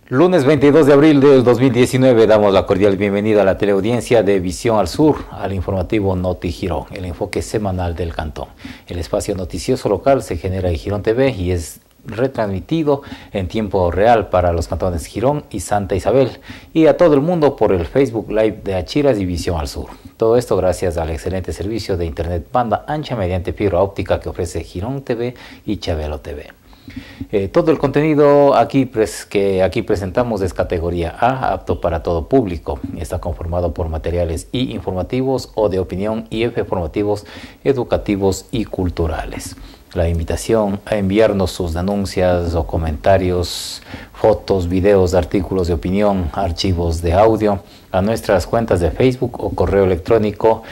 Lunes 22 de abril del 2019 damos la cordial bienvenida a la teleaudiencia de Visión al Sur, al informativo Noti Girón, el enfoque semanal del cantón. El espacio noticioso local se genera en Girón TV y es retransmitido en tiempo real para los cantones Girón y Santa Isabel y a todo el mundo por el Facebook Live de Achiras y Visión al Sur. Todo esto gracias al excelente servicio de internet banda ancha mediante fibra óptica que ofrece Girón TV y Chabelo TV. Todo el contenido que aquí presentamos es categoría A, apto para todo público. Está conformado por materiales I informativos o de opinión y F formativos, educativos y culturales. La invitación a enviarnos sus denuncias o comentarios, fotos, videos, artículos de opinión, archivos de audio a nuestras cuentas de Facebook o correo electrónico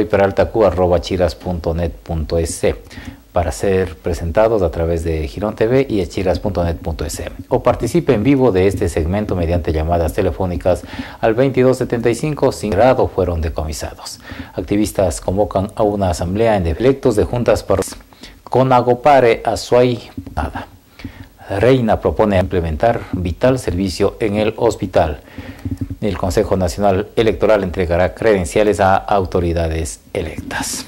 eloyperaltacu@achiras.net.es para ser presentados a través de Girón TV y achiras.net.es o participe en vivo de este segmento mediante llamadas telefónicas al 2275 sin grado fueron decomisados. Activistas convocan a una asamblea en electos de juntas con Agopare Azuay nada. Reina propone implementar vital servicio en el hospital. El Consejo Nacional Electoral entregará credenciales a autoridades electas.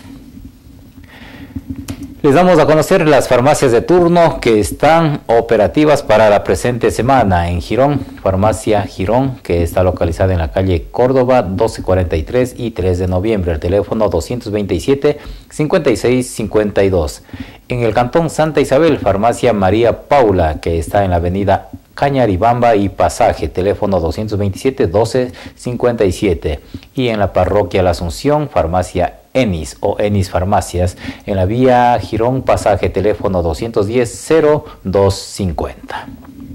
Les damos a conocer las farmacias de turno que están operativas para la presente semana en Girón. Farmacia Girón, que está localizada en la calle Córdoba 1243 y 3 de noviembre. El teléfono 227-5652. En el cantón Santa Isabel, Farmacia María Paula, que está en la avenida Cañaribamba y Pasaje, teléfono 227-1257. Y en la parroquia La Asunción, Farmacia Enis o Enis Farmacias, en la vía Girón Pasaje, teléfono 210-0250.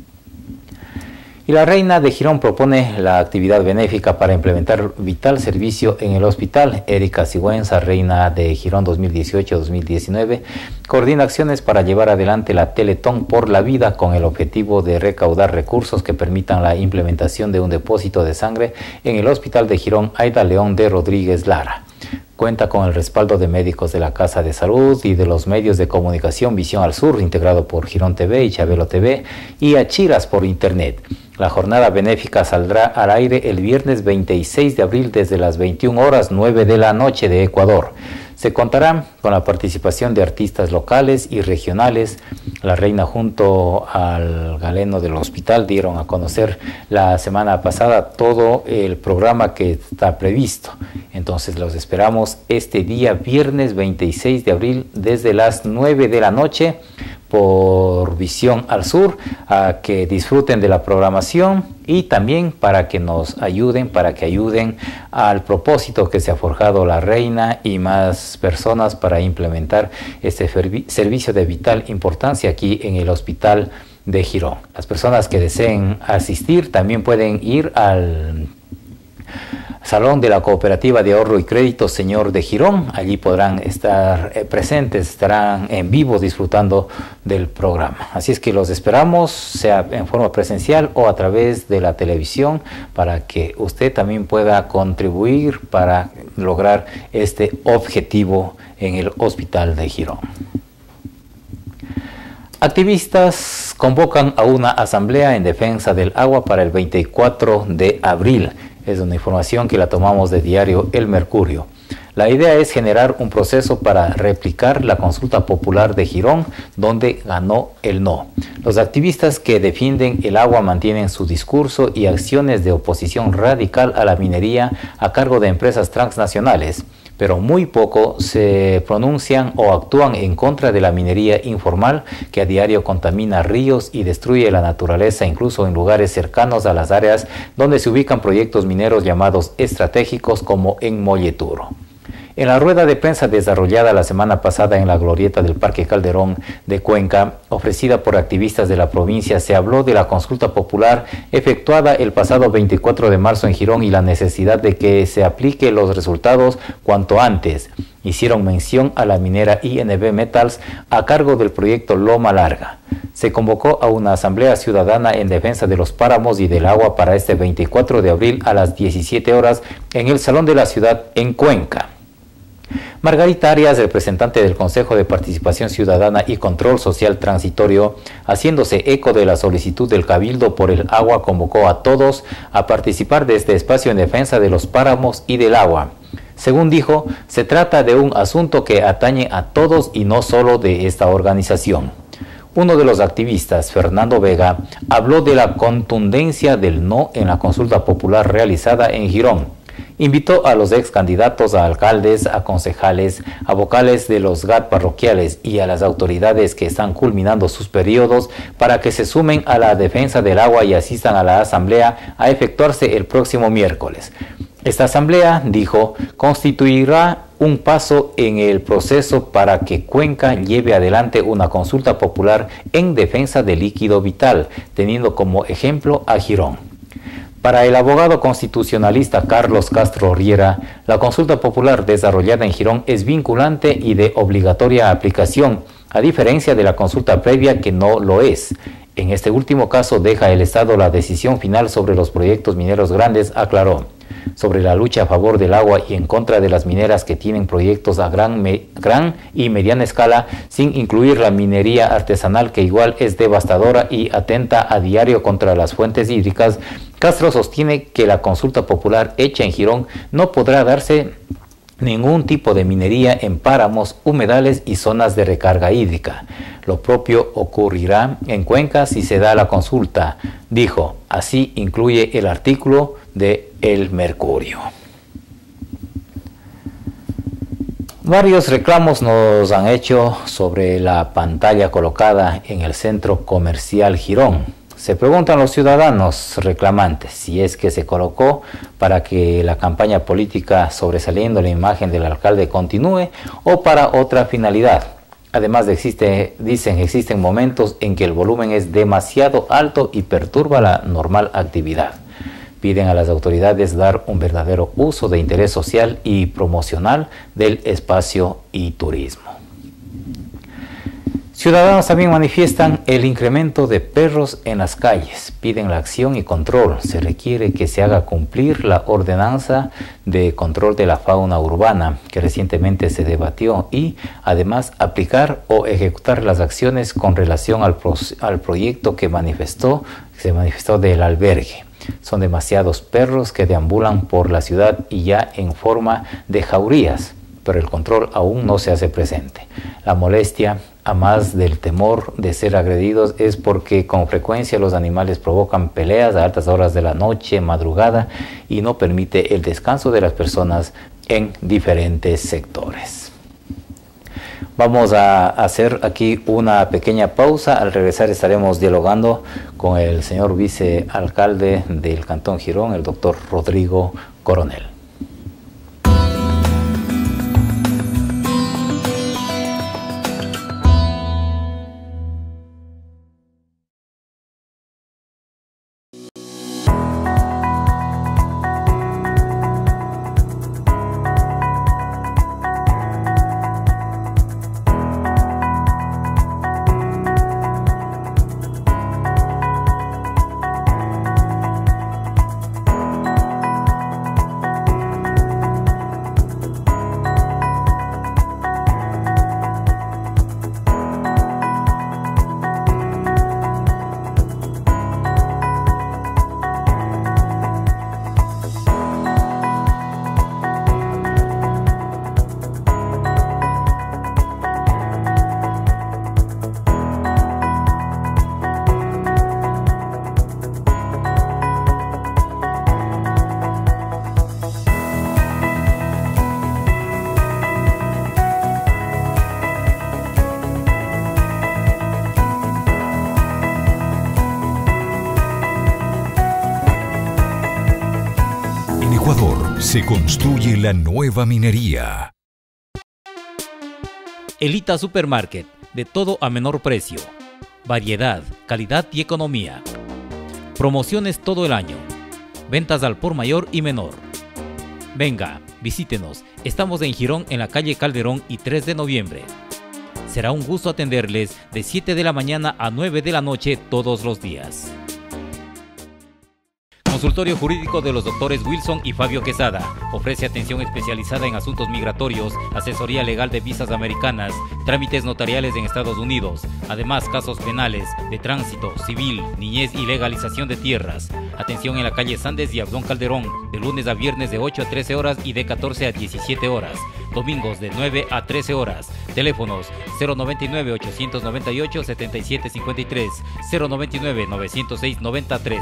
Y la Reina de Girón propone la actividad benéfica para implementar vital servicio en el hospital. Erika Sigüenza, Reina de Girón 2018-2019, coordina acciones para llevar adelante la Teletón por la Vida con el objetivo de recaudar recursos que permitan la implementación de un depósito de sangre en el hospital de Girón Aida León de Rodríguez Lara. Cuenta con el respaldo de médicos de la Casa de Salud y de los medios de comunicación Visión al Sur, integrado por Girón TV y Chabelo TV, y Achiras por Internet. La jornada benéfica saldrá al aire el viernes 26 de abril desde las 21 horas 9 de la noche de Ecuador. Se contará con la participación de artistas locales y regionales. La Reina junto al galeno del hospital dieron a conocer la semana pasada todo el programa que está previsto. Entonces los esperamos este día viernes 26 de abril desde las 9 de la noche por Visión al Sur, a que disfruten de la programación y también para que nos ayuden, para que ayuden al propósito que se ha forjado la Reina y más personas para implementar este servicio de vital importancia aquí en el hospital de Girón. Las personas que deseen asistir también pueden ir al Salón de la Cooperativa de Ahorro y Crédito Señor de Girón. Allí podrán estar presentes, estarán en vivo disfrutando del programa. Así es que los esperamos, sea en forma presencial o a través de la televisión, para que usted también pueda contribuir para lograr este objetivo en el Hospital de Girón. Activistas convocan a una asamblea en defensa del agua para el 24 de abril. Es una información que la tomamos de diario El Mercurio. La idea es generar un proceso para replicar la consulta popular de Girón, donde ganó el no. Los activistas que defienden el agua mantienen su discurso y acciones de oposición radical a la minería a cargo de empresas transnacionales, pero muy poco se pronuncian o actúan en contra de la minería informal que a diario contamina ríos y destruye la naturaleza, incluso en lugares cercanos a las áreas donde se ubican proyectos mineros llamados estratégicos, como en Molleturo. En la rueda de prensa desarrollada la semana pasada en la glorieta del Parque Calderón de Cuenca, ofrecida por activistas de la provincia, se habló de la consulta popular efectuada el pasado 24 de marzo en Girón y la necesidad de que se aplique los resultados cuanto antes. Hicieron mención a la minera INB Metals a cargo del proyecto Loma Larga. Se convocó a una asamblea ciudadana en defensa de los páramos y del agua para este 24 de abril a las 17 horas en el Salón de la Ciudad en Cuenca. Margarita Arias, representante del Consejo de Participación Ciudadana y Control Social Transitorio, haciéndose eco de la solicitud del Cabildo por el agua, convocó a todos a participar de este espacio en defensa de los páramos y del agua. Según dijo, se trata de un asunto que atañe a todos y no solo de esta organización. Uno de los activistas, Fernando Vega, habló de la contundencia del no en la consulta popular realizada en Girón. Invitó a los ex candidatos a alcaldes, a concejales, a vocales de los GAT parroquiales y a las autoridades que están culminando sus periodos para que se sumen a la defensa del agua y asistan a la asamblea a efectuarse el próximo miércoles. Esta asamblea, dijo, constituirá un paso en el proceso para que Cuenca lleve adelante una consulta popular en defensa del líquido vital, teniendo como ejemplo a Girón. Para el abogado constitucionalista Carlos Castro Riera, la consulta popular desarrollada en Girón es vinculante y de obligatoria aplicación, a diferencia de la consulta previa que no lo es. En este último caso deja el Estado la decisión final sobre los proyectos mineros grandes, aclaró. Sobre la lucha a favor del agua y en contra de las mineras que tienen proyectos a gran y mediana escala, sin incluir la minería artesanal que igual es devastadora y atenta a diario contra las fuentes hídricas, Castro sostiene que la consulta popular hecha en Girón no podrá darse ningún tipo de minería en páramos, humedales y zonas de recarga hídrica. Lo propio ocurrirá en Cuenca si se da la consulta, dijo. Así incluye el artículo de El Mercurio. Varios reclamos nos han hecho sobre la pantalla colocada en el centro comercial Girón. Se preguntan los ciudadanos reclamantes si es que se colocó para que la campaña política sobresaliendo la imagen del alcalde continúe o para otra finalidad. Además, existen momentos en que el volumen es demasiado alto y perturba la normal actividad. Piden a las autoridades dar un verdadero uso de interés social y promocional del espacio y turismo. Ciudadanos también manifiestan el incremento de perros en las calles. Piden la acción y control. Se requiere que se haga cumplir la ordenanza de control de la fauna urbana que recientemente se debatió y además aplicar o ejecutar las acciones con relación al proyecto que se manifestó del albergue. Son demasiados perros que deambulan por la ciudad y ya en forma de jaurías, pero el control aún no se hace presente. La molestia, a más del temor de ser agredidos, es porque con frecuencia los animales provocan peleas a altas horas de la noche, madrugada, y no permite el descanso de las personas en diferentes sectores. Vamos a hacer aquí una pequeña pausa. Al regresar estaremos dialogando con el señor vicealcalde del Cantón Girón, el doctor Rodrigo Coronel. Se construye la nueva minería. Elita Supermarket, de todo a menor precio. Variedad, calidad y economía. Promociones todo el año. Ventas al por mayor y menor. Venga, visítenos. Estamos en Girón, en la calle Calderón y 3 de noviembre. Será un gusto atenderles de 7 de la mañana a 9 de la noche todos los días. Consultorio jurídico de los doctores Wilson y Fabio Quesada. Ofrece atención especializada en asuntos migratorios, asesoría legal de visas americanas, trámites notariales en Estados Unidos. Además, casos penales, de tránsito, civil, niñez y legalización de tierras. Atención en la calle Sandes y Abdón Calderón, de lunes a viernes de 8 a 13 horas y de 14 a 17 horas. Domingos de 9 a 13 horas. Teléfonos 099-898-7753, 099-906-9013.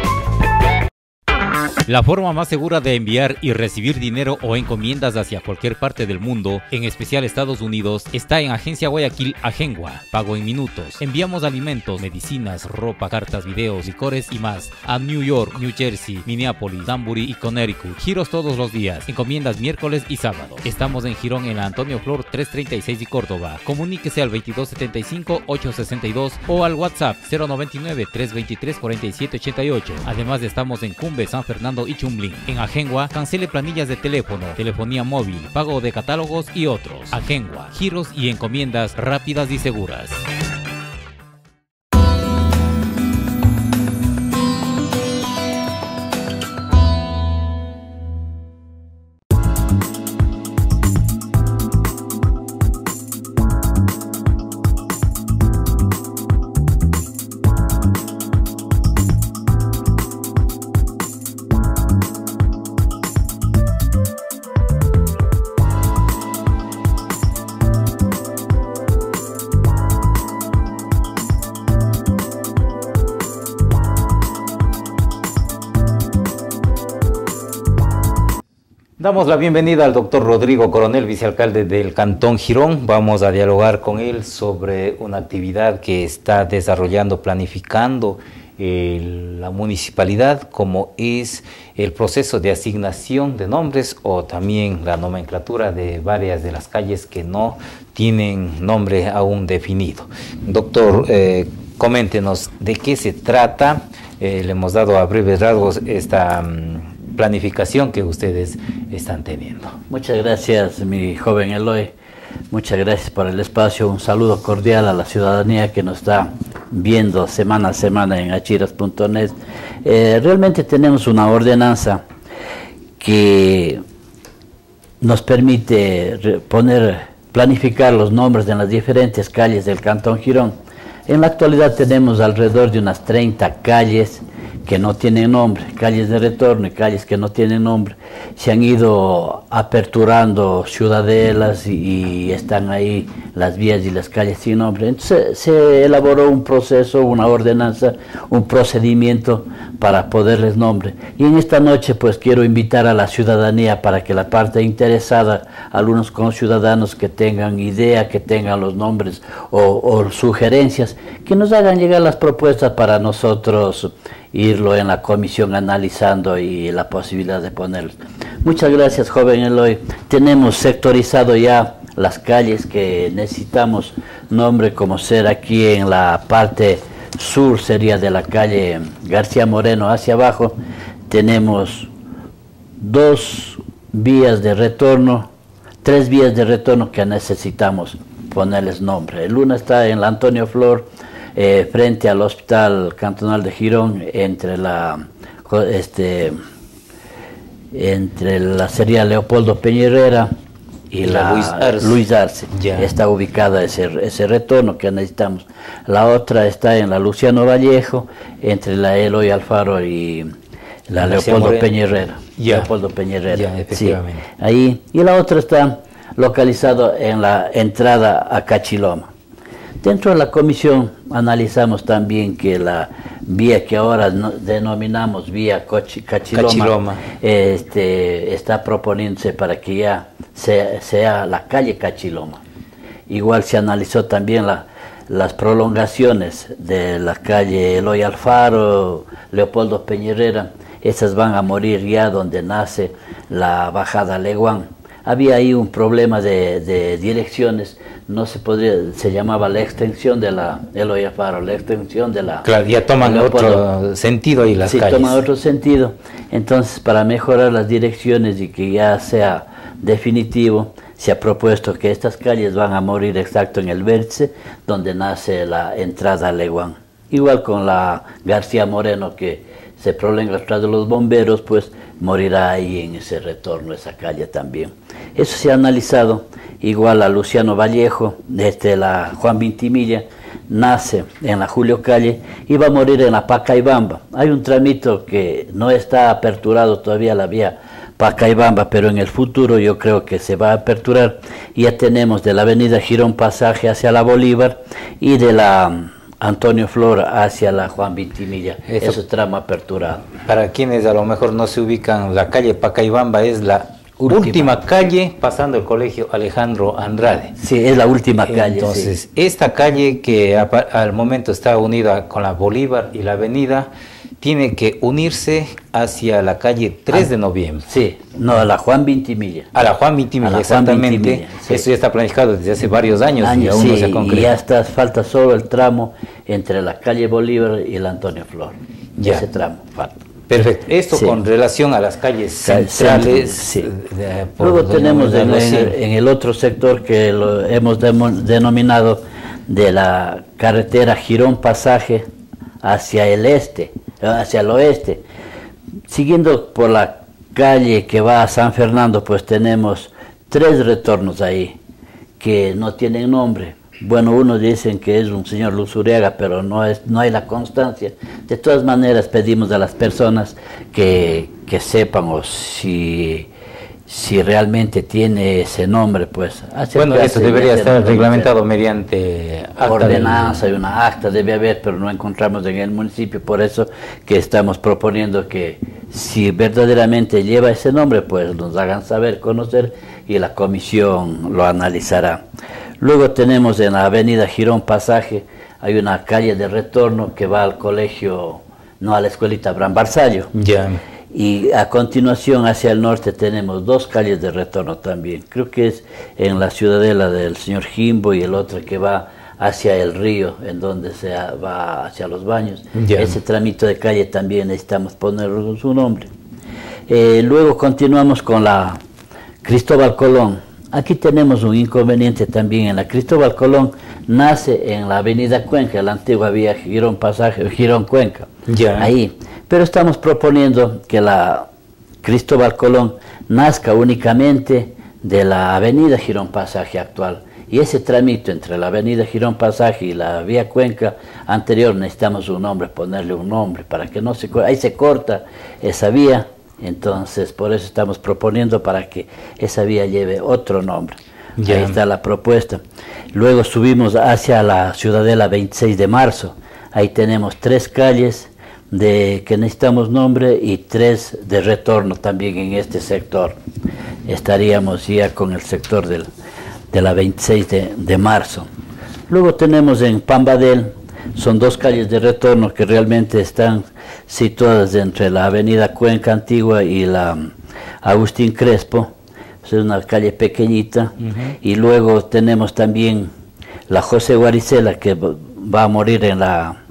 La forma más segura de enviar y recibir dinero o encomiendas hacia cualquier parte del mundo, en especial Estados Unidos, está en Agencia Guayaquil Agengua. Pago en minutos. Enviamos alimentos, medicinas, ropa, cartas, videos, licores y más a New York, New Jersey, Minneapolis, Danbury y Connecticut. Giros todos los días. Encomiendas miércoles y sábado. Estamos en Girón, en la Antonio Flor 336 y Córdoba. Comuníquese al 2275-862 o al WhatsApp 099-323-4788. Además, estamos en Cumbe, San Fernando y Chumblín. En Agengua, cancele planillas de teléfono, telefonía móvil, pago de catálogos y otros. Agengua, giros y encomiendas rápidas y seguras. Damos la bienvenida al doctor Rodrigo Coronel, vicealcalde del Cantón Girón. Vamos a dialogar con él sobre una actividad que está desarrollando, planificando la municipalidad, como es el proceso de asignación de nombres o también la nomenclatura de varias de las calles que no tienen nombre aún definido. Doctor, coméntenos de qué se trata. Le hemos dado a breves rasgos esta planificación que ustedes están teniendo. Muchas gracias, mi joven Eloy. Muchas gracias por el espacio. Un saludo cordial a la ciudadanía que nos está viendo semana a semana en achiras.net. Realmente tenemos una ordenanza que nos permite planificar los nombres de las diferentes calles del Cantón Girón. En la actualidad tenemos alrededor de unas 30 calles que no tienen nombre, calles de retorno y calles que no tienen nombre. Se han ido aperturando ciudadelas y están ahí las vías y las calles sin nombre. Entonces se elaboró un proceso, una ordenanza, un procedimiento para poderles nombre. Y en esta noche pues quiero invitar a la ciudadanía para que la parte interesada, algunos conciudadanos que tengan idea, que tengan los nombres o sugerencias, que nos hagan llegar las propuestas para nosotros irlo en la comisión analizando y la posibilidad de ponerlos. Muchas gracias, joven Eloy. Tenemos sectorizado ya las calles que necesitamos nombre, como ser aquí en la parte sur, sería de la calle García Moreno hacia abajo. Tenemos 2 vías de retorno, 3 vías de retorno que necesitamos ponerles nombre. El una está en la Antonio Flor, frente al Hospital Cantonal de Girón, entre la sería Leopoldo Peña y la Luis Arce. Está ubicada ese retorno que necesitamos. La otra está en la Luciano Vallejo, entre la Eloy Alfaro y la Leopoldo Peña Herrera. Leopoldo Peña Herrera, efectivamente. Sí, ahí. Y la otra está localizado en la entrada a Cachiloma. Dentro de la comisión analizamos también que la vía que ahora denominamos vía Cachiloma. Está proponiéndose para que ya sea la calle Cachiloma. Igual se analizó también las prolongaciones de la calle Eloy Alfaro, Leopoldo Peña Herrera. Esas van a morir ya donde nace la bajada Leguán. Había ahí un problema de direcciones, no se podría, se llamaba la extensión de la Eloy Alfaro, la extensión de la... Claro, ya toman otro sentido ahí las calles. Sí, toman otro sentido. Entonces, para mejorar las direcciones y que ya sea definitivo, se ha propuesto que estas calles van a morir exacto en el vértice donde nace la entrada a Leguán. Igual con la García Moreno, que se prolonga atrás de los bomberos, pues morirá ahí en ese retorno, esa calle también. Eso se ha analizado. Igual a Luciano Vallejo, desde la Juan Vintimilla, nace en la Julio Calle y va a morir en la Pacaibamba. Hay un tramito que no está aperturado todavía, la vía Pacaibamba, pero en el futuro yo creo que se va a aperturar. Ya tenemos de la avenida Girón Pasaje hacia la Bolívar y de la Antonio Flor hacia la Juan Vintimilla, ese tramo aperturado. Para quienes a lo mejor no se ubican, la calle Pacaibamba es la última calle pasando el colegio Alejandro Andrade. Sí, es la última calle. Entonces, sí. Esta calle que al momento está unida con la Bolívar y la avenida, tiene que unirse hacia la calle 3 de noviembre. Sí, no, a la Juan Vintimilla. A la Juan Vintimilla, exactamente. Juan Vintimilla, sí. Esto ya está planificado desde hace varios años y aún no se ha concretado. Y ya está, falta solo el tramo entre la calle Bolívar y el Antonio Flor. Ya. Ese tramo falta. Perfecto. Esto con relación a las calles centrales. Sí. Luego tenemos en el otro sector que lo hemos denominado de la carretera Girón Pasaje hacia el este, hacia el oeste. Siguiendo por la calle que va a San Fernando, pues tenemos 3 retornos ahí que no tienen nombre. Bueno, unos dicen que es un señor Luzuriaga, pero no hay la constancia. De todas maneras, pedimos a las personas que sepan o si realmente tiene ese nombre, pues... Bueno, eso debería estar reglamentado mediante ordenanza y una acta debe haber, pero no encontramos en el municipio, por eso que estamos proponiendo que si verdaderamente lleva ese nombre, pues nos hagan saber, conocer, y la comisión lo analizará. Luego tenemos en la avenida Girón Pasaje, hay una calle de retorno que va al colegio, no a la escuelita Abraham Barzallo. Ya. Y a continuación hacia el norte tenemos 2 calles de retorno también. Creo que es en la ciudadela del señor Jimbo y el otro que va hacia el río, en donde se va hacia los baños. Ya. Ese tramito de calle también necesitamos ponerle su nombre. Luego continuamos con la Cristóbal Colón. Aquí tenemos un inconveniente también. En la Cristóbal Colón nace en la avenida Cuenca, la antigua vía Girón Pasaje, Girón Cuenca. Ya. Ahí. Pero estamos proponiendo que la Cristóbal Colón nazca únicamente de la avenida Girón Pasaje actual. Y ese trámite entre la avenida Girón Pasaje y la vía Cuenca anterior necesitamos un nombre, ponerle un nombre para que no se corte. Ahí se corta esa vía, entonces por eso estamos proponiendo para que esa vía lleve otro nombre. Ya. Ahí está la propuesta. Luego subimos hacia la ciudadela 26 de marzo. Ahí tenemos 3 calles de que necesitamos nombre y 3 de retorno también en este sector. Estaríamos ya con el sector de la 26 de marzo. Luego tenemos en Pambadel, son 2 calles de retorno que realmente están situadas entre la avenida Cuenca Antigua y la Agustín Crespo. Es una calle pequeñita. Y luego tenemos también la José Guaricela, que va a morir en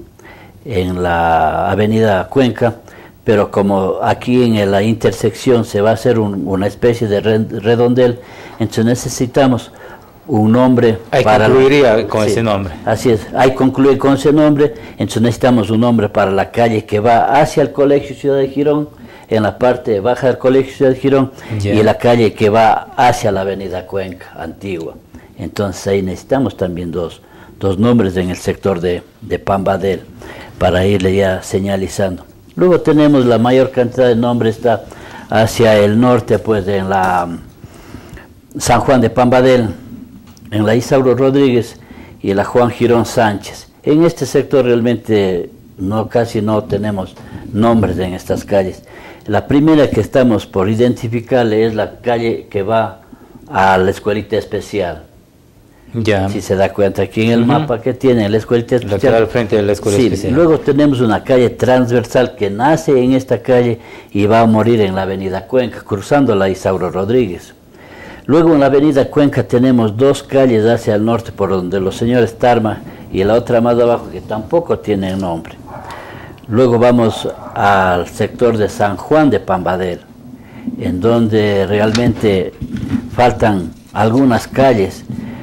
la avenida Cuenca, pero como aquí en la intersección se va a hacer una especie de redondel, entonces necesitamos un nombre. Concluiría con ese nombre. Así es, hay concluir con ese nombre, entonces necesitamos un nombre para la calle que va hacia el Colegio Ciudad de Girón, en la parte baja del Colegio Ciudad de Girón, y la calle que va hacia la avenida Cuenca Antigua. Entonces ahí necesitamos también dos nombres en el sector de Pambadel, para irle ya señalizando. Luego tenemos la mayor cantidad de nombres, está hacia el norte, pues en la San Juan de Pambadel, en la Isauro Rodríguez y la Juan Girón Sánchez. En este sector realmente casi no tenemos nombres en estas calles. La primera que estamos por identificarle es la calle que va a la escuelita especial. Ya. Si se da cuenta aquí en el mapa que tiene la escuelita especial. Al frente de la escuela especial. Luego tenemos una calle transversal que nace en esta calle y va a morir en la avenida Cuenca, cruzando la Isauro Rodríguez. Luego en la avenida Cuenca tenemos 2 calles hacia el norte por donde los señores Tarma y la otra más abajo que tampoco tienen nombre. Luego vamos al sector de San Juan de Pambadel, en donde realmente faltan algunas calles.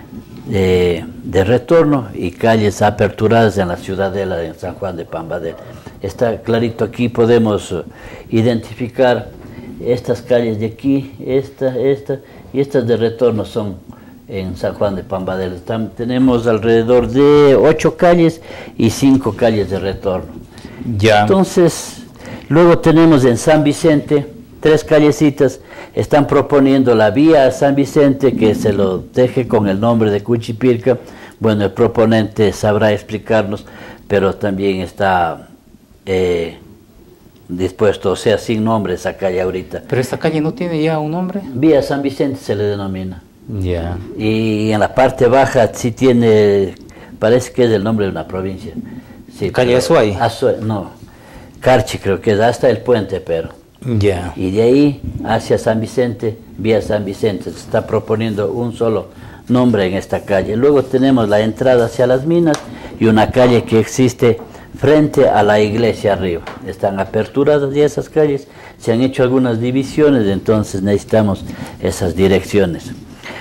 de retorno y calles aperturadas en la ciudadela de San Juan de Pambadel. Está clarito aquí, podemos identificar estas calles de aquí, esta y estas de retorno son en San Juan de Pambadel. Tenemos alrededor de 8 calles y 5 calles de retorno. Ya. Entonces, luego tenemos en San Vicente 3 callecitas. Están proponiendo la vía a San Vicente, que se lo deje con el nombre de Cuchipirca. Bueno, el proponente sabrá explicarnos, pero también está dispuesto, o sea, sin nombre esa calle ahorita. ¿Pero esta calle no tiene ya un nombre? Vía San Vicente se le denomina. Ya. Y en la parte baja sí tiene, parece que es el nombre de una provincia. Sí, ¿Calle Azuay? No, Carchi creo que es, hasta el puente, pero. Ya. Y de ahí hacia San Vicente, vía San Vicente, se está proponiendo un solo nombre en esta calle. Luego tenemos la entrada hacia las minas y una calle que existe frente a la iglesia arriba. Están aperturadas ya esas calles, se han hecho algunas divisiones, entonces necesitamos esas direcciones.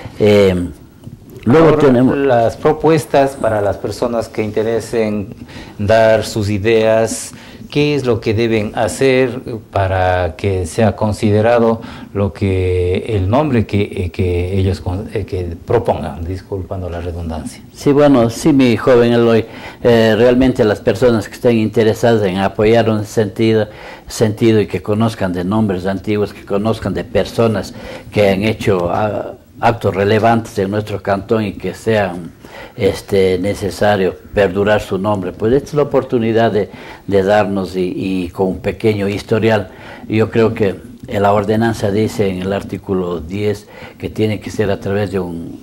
Luego Ahora, tenemos las propuestas para las personas que interesen dar sus ideas. ¿Qué es lo que deben hacer para que sea considerado el nombre que ellos que propongan, disculpando la redundancia? Sí, bueno, sí, mi joven Eloy, realmente las personas que estén interesadas en apoyar un sentido y que conozcan de nombres antiguos, que conozcan de personas que han hecho actos relevantes en nuestro cantón y que sean necesario perdurar su nombre, pues esta es la oportunidad de darnos y con un pequeño historial. Yo creo que la ordenanza dice en el artículo 10 que tiene que ser a través de un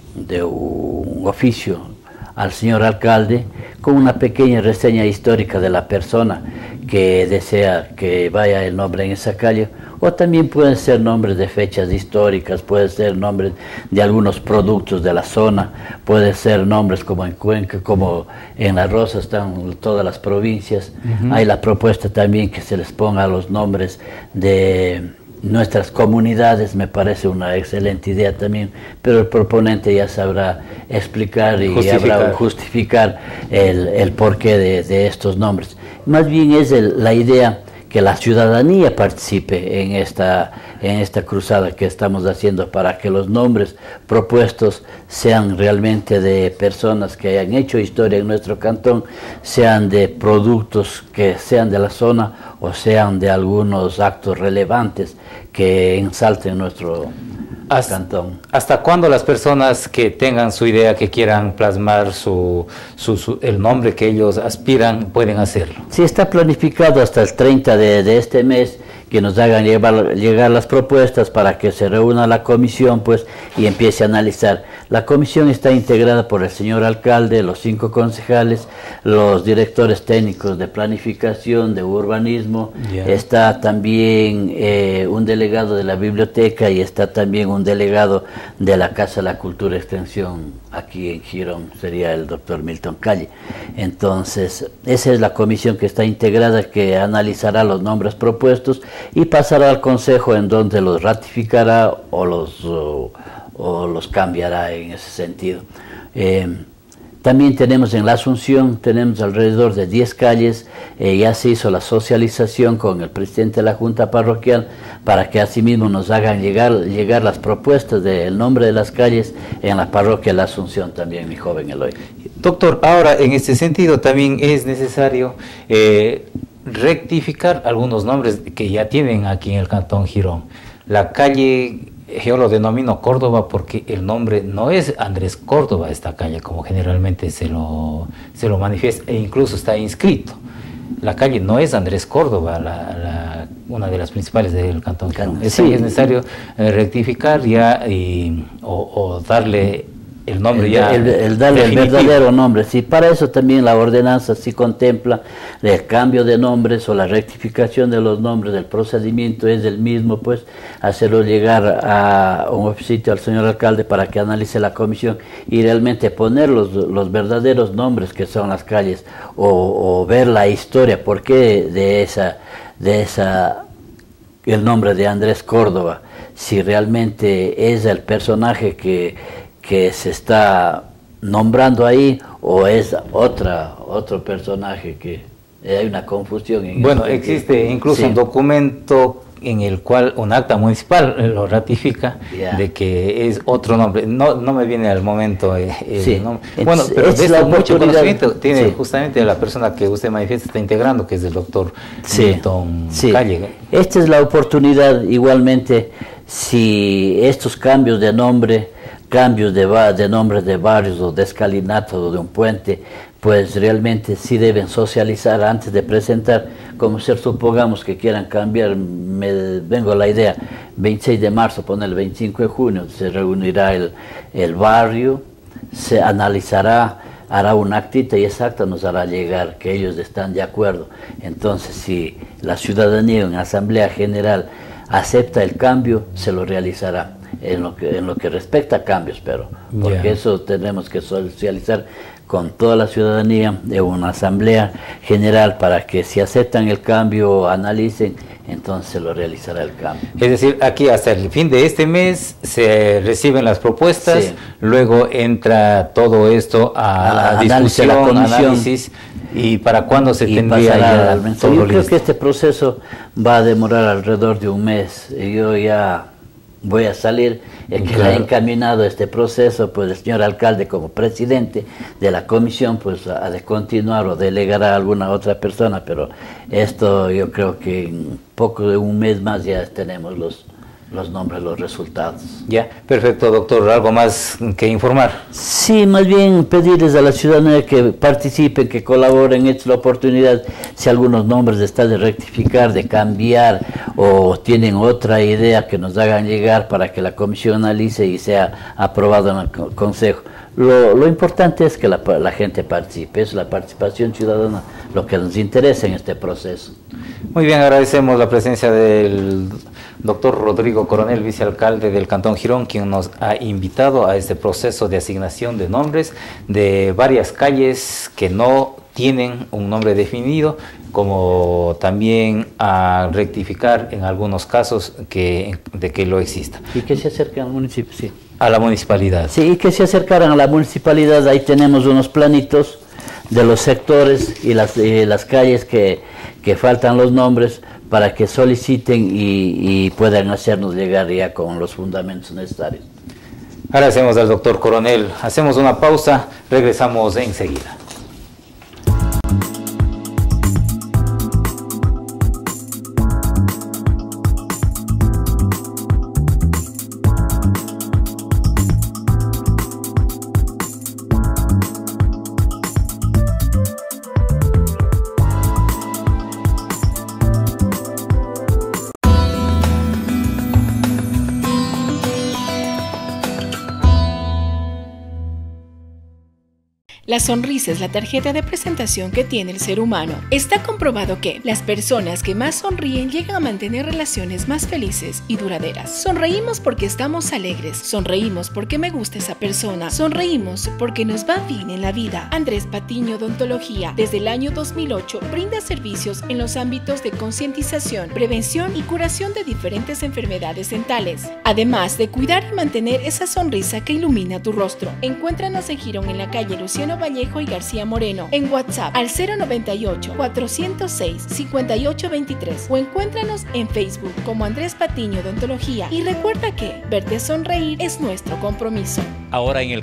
oficio al señor alcalde con una pequeña reseña histórica de la persona que desea que vaya el nombre en esa calle, o también pueden ser nombres de fechas históricas, pueden ser nombres de algunos productos de la zona, puede ser nombres como en Cuenca, como en La Rosa están todas las provincias. Hay la propuesta también que se les ponga los nombres de nuestras comunidades, me parece una excelente idea también, pero el proponente ya sabrá explicar y justificar el porqué de estos nombres. Más bien es la idea que la ciudadanía participe en esta cruzada que estamos haciendo para que los nombres propuestos sean realmente de personas que hayan hecho historia en nuestro cantón, sean de productos que sean de la zona o sean de algunos actos relevantes que ensalten nuestro cantón. ¿Hasta cuándo las personas que tengan su idea, que quieran plasmar el nombre que ellos aspiran, pueden hacerlo? Sí, está planificado hasta el 30 de este mes, que nos hagan llegar las propuestas para que se reúna la comisión pues y empiece a analizar. La comisión está integrada por el señor alcalde, los 5 concejales, los directores técnicos de planificación, de urbanismo, está también un delegado de la biblioteca y está también un delegado de la Casa de la Cultura y Extensión aquí en Girón, sería el doctor Milton Calle. Entonces, esa es la comisión que está integrada, que analizará los nombres propuestos y pasará al Consejo, en donde los ratificará o los cambiará en ese sentido. También tenemos en la Asunción, tenemos alrededor de 10 calles, ya se hizo la socialización con el presidente de la Junta Parroquial para que asimismo nos hagan llegar las propuestas del nombre de las calles en la parroquia de la Asunción también, mi joven Eloy. Doctor, ahora en este sentido también es necesario rectificar algunos nombres que ya tienen aquí en el Cantón Girón. La calle, yo lo denomino Córdoba porque el nombre no es Andrés Córdoba, esta calle, como generalmente se lo manifiesta, e incluso está inscrito. La calle no es Andrés Córdoba, una de las principales del Cantón Girón. Sí. Es necesario rectificar ya o darle el nombre darle el verdadero nombre. Sí, para eso también la ordenanza sí contempla el cambio de nombres o la rectificación de los nombres. El procedimiento es el mismo, pues hacerlo llegar a un oficio al señor alcalde para que analice la comisión y realmente poner los verdaderos nombres que son las calles o ver la historia, por qué el nombre de Andrés Córdoba, si realmente es el personaje que se está nombrando ahí o es otro personaje que hay una confusión? Bueno, existe incluso un documento en el cual un acta municipal lo ratifica de que es otro nombre. No me viene al momento el nombre. Bueno, pero de esto mucho conocimiento tiene justamente la persona que usted manifiesta está integrando, que es el doctor Milton Calle. Esta es la oportunidad igualmente, si estos cambios de nombre, cambios de nombres de barrios o de escalinatos o de un puente, pues realmente sí deben socializar antes de presentar, como si supongamos que quieran cambiar, me vengo a la idea, 26 de marzo, poner el 25 de junio, se reunirá el barrio, se analizará, hará una actita y esa acta nos hará llegar que ellos están de acuerdo. Entonces, si la ciudadanía en Asamblea General acepta el cambio, se lo realizará. En lo que respecta a cambios, pero porque eso tenemos que socializar con toda la ciudadanía de una asamblea general para que si aceptan el cambio, analicen, entonces se lo realizará el cambio. Es decir, aquí hasta el fin de este mes se reciben las propuestas, luego entra todo esto a discusión, análisis, y para cuándo se tendría ya todo listo. Yo creo que este proceso va a demorar alrededor de un mes. Yo ya voy a salir, el que le ha encaminado este proceso, pues el señor alcalde como presidente de la comisión, pues ha de continuar o delegará a alguna otra persona, pero esto yo creo que en poco de un mes más ya tenemos los nombres, los resultados. Ya, perfecto, doctor. ¿Algo más que informar? Sí, más bien pedirles a la ciudadanía que participen, que colaboren. Esta es la oportunidad, si algunos nombres están de rectificar, de cambiar, o tienen otra idea, que nos hagan llegar para que la comisión analice y sea aprobado en el consejo. Lo importante es que la gente participe, es la participación ciudadana lo que nos interesa en este proceso. Muy bien, agradecemos la presencia del doctor Rodrigo Coronel, vicealcalde del Cantón Girón, quien nos ha invitado a este proceso de asignación de nombres de varias calles que no tienen un nombre definido, como también a rectificar en algunos casos de que lo exista. Y que se acerquen al municipio, sí. A la municipalidad. Sí, y que se acercaran a la municipalidad. Ahí tenemos unos planitos de los sectores y las calles que faltan los nombres, para que soliciten y puedan hacernos llegar ya con los fundamentos necesarios. Agradecemos al doctor Coronel. Hacemos una pausa, regresamos enseguida. La sonrisa es la tarjeta de presentación que tiene el ser humano. Está comprobado que las personas que más sonríen llegan a mantener relaciones más felices y duraderas. Sonreímos porque estamos alegres, sonreímos porque me gusta esa persona, sonreímos porque nos va bien en la vida. Andrés Patiño Odontología, desde el año 2008, brinda servicios en los ámbitos de concientización, prevención y curación de diferentes enfermedades dentales, además de cuidar y mantener esa sonrisa que ilumina tu rostro. Encuéntranos en Girón, en la calle Luciano Vallejo y García Moreno, en WhatsApp al 098-406-5823 o encuéntranos en Facebook como Andrés Patiño Odontología, y recuerda que verte sonreír es nuestro compromiso. Ahora en el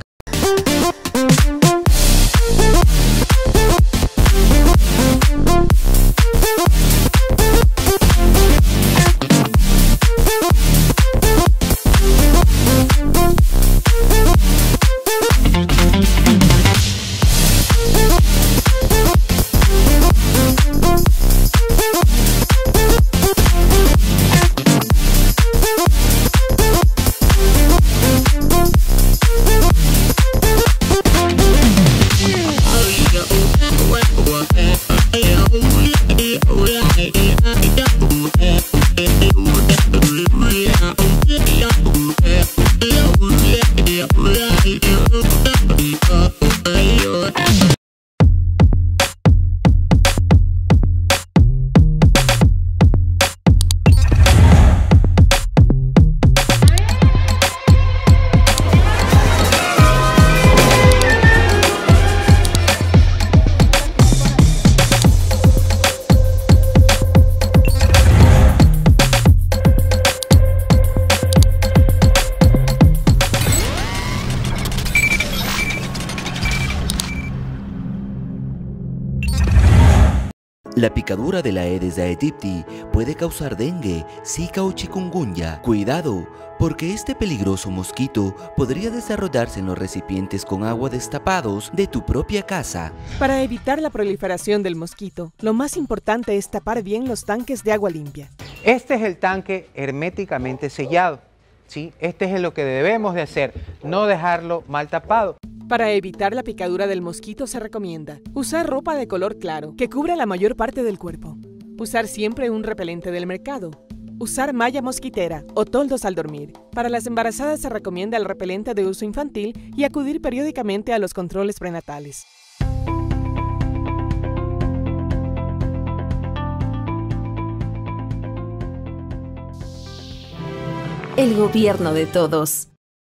La picadura de la Aedes aegypti puede causar dengue, zika o chikungunya. Cuidado, porque este peligroso mosquito podría desarrollarse en los recipientes con agua destapados de tu propia casa. Para evitar la proliferación del mosquito, lo más importante es tapar bien los tanques de agua limpia. Este es el tanque herméticamente sellado, ¿sí? Este es lo que debemos de hacer, no dejarlo mal tapado. Para evitar la picadura del mosquito se recomienda usar ropa de color claro que cubra la mayor parte del cuerpo. Usar siempre un repelente del mercado. Usar malla mosquitera o toldos al dormir. Para las embarazadas se recomienda el repelente de uso infantil y acudir periódicamente a los controles prenatales. El gobierno de todos.